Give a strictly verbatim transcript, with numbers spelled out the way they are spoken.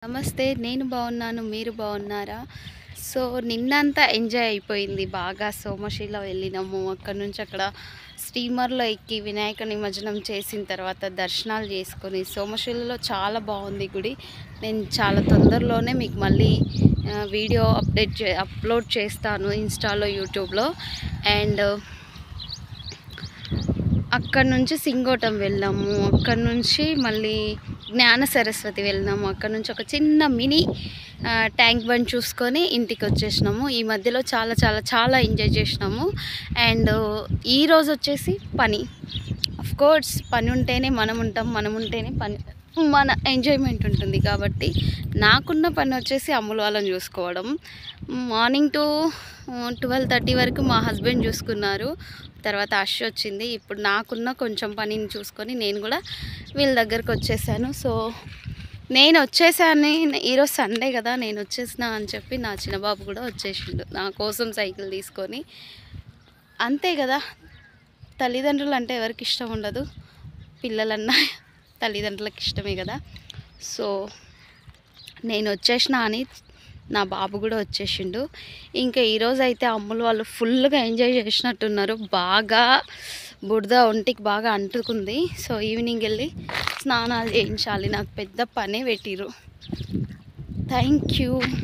నమస్తే. నేను బాగున్నాను. మీరు బాగున్నారా? సో నిన్నంతా ఎంజాయ్ అయిపోయింది బాగా. సోమశిల వెళ్ళినాము. అక్కడ నుంచి అక్కడ స్టీమర్లో ఎక్కి వినాయక నిమజ్జనం చేసిన తర్వాత దర్శనాలు చేసుకొని, సోమశిలలో చాలా బాగుంది గుడి. నేను చాలా తొందరలోనే మీకు మళ్ళీ వీడియో అప్డేట్ చే అప్లోడ్ చేస్తాను ఇన్స్టాలో, యూట్యూబ్లో. అండ్ అక్కడ నుంచి సింగోటం వెళ్ళాము. అక్కడ నుంచి మళ్ళీ జ్ఞాన సరస్వతి వెళ్ళినాము. అక్కడ నుంచి ఒక చిన్న మినీ ట్యాంక్ బండ్ చూసుకొని ఇంటికి వచ్చేసినాము. ఈ మధ్యలో చాలా చాలా చాలా ఎంజాయ్ చేసినాము. అండ్ ఈరోజు వచ్చేసి పని. అఫ్ కోర్స్ పని ఉంటేనే మనం ఉంటాం, మనం ఉంటేనే పని మన ఎంజాయ్మెంట్ ఉంటుంది. కాబట్టి నాకున్న పని వచ్చేసి అమ్ముల వాళ్ళని చూసుకోవడం. మార్నింగ్ టు ట్వెల్వ్ థర్టీ వరకు మా హస్బెండ్ చూసుకున్నారు. తర్వాత అష్ వచ్చింది. ఇప్పుడు నాకున్న కొంచెం పనిని చూసుకొని నేను కూడా వీళ్ళ దగ్గరకు వచ్చేసాను. సో నేను వచ్చేసాను, ఈరోజు సండే కదా, నేను వచ్చేసిన అని చెప్పి నా చిన్నబాబు కూడా వచ్చేసిండు నా కోసం సైకిల్ తీసుకొని. అంతే కదా, తల్లిదండ్రులు అంటే ఎవరికి ఇష్టం ఉండదు? పిల్లలన్నా తల్లిదండ్రులకు ఇష్టమే కదా. సో నేను వచ్చేసిన అని నా బాబు కూడా వచ్చేసిండు. ఇంకా ఈరోజు అయితే అమ్ములు వాళ్ళు ఫుల్గా ఎంజాయ్ చేసినట్టున్నారు. బాగా బురద ఒంటికి బాగా అంటుకుంది. సో ఈవినింగ్ వెళ్ళి స్నానాలు చేయించాలి. నాకు పెద్ద పనే పెట్టిరు. Thank you.